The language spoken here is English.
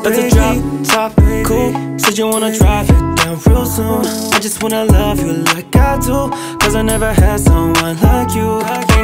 That's a drop top, cool. Said you wanna drive it down real soon. I just wanna love you like I do, cause I never had someone like you.